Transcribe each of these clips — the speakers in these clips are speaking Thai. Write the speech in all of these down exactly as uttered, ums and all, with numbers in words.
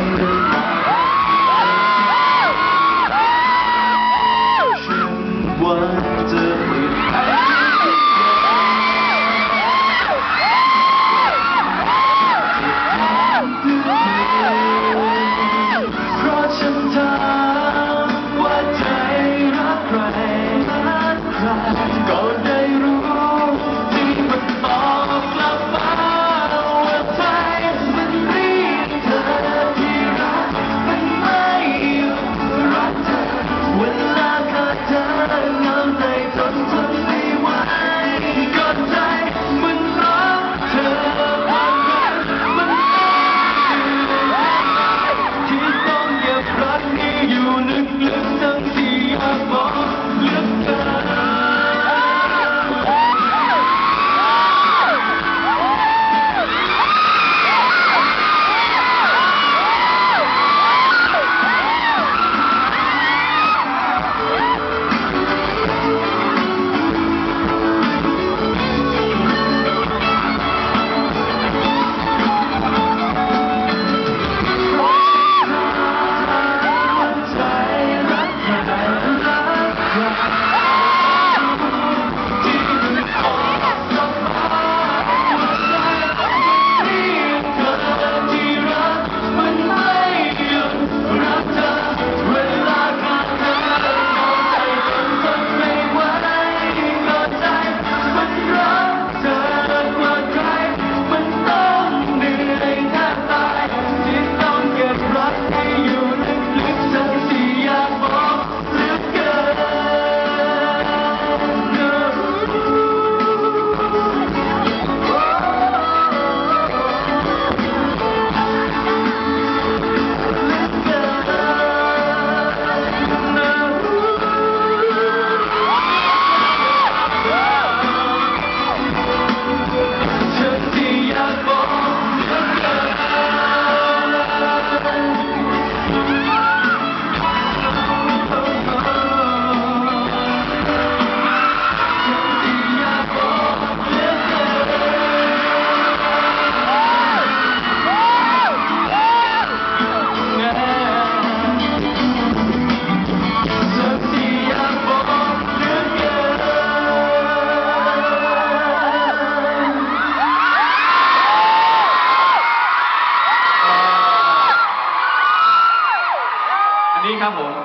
นี่ครับผม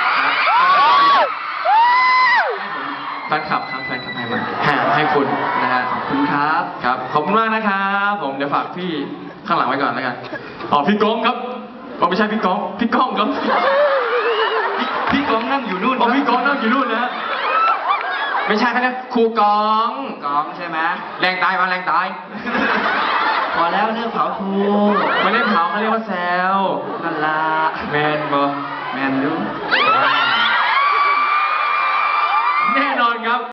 แฟนคลับครับแฟนคลับให้มาให้คุณนะฮะขอบคุณครับครับขอบคุณมากนะครับผมเดี๋ยวฝากพี่ข้างหลังไว้ก่อนแล้วกันอ๋อพี่ก้องครับอ๋อไม่ใช่พี่ก้องพี่ก้องครับพี่ก้องนั่งอยู่นู่นอ๋อพี่ก้องนั่งอยู่นู่นนะไม่ใช่ครับครูก้องก้องใช่ไหมแรงตายมาแรงตายพอแล้วเรื่องเผาครูไม่ได้เผาเขาเรียกว่าแซวนั่นละแมนบอแมนดู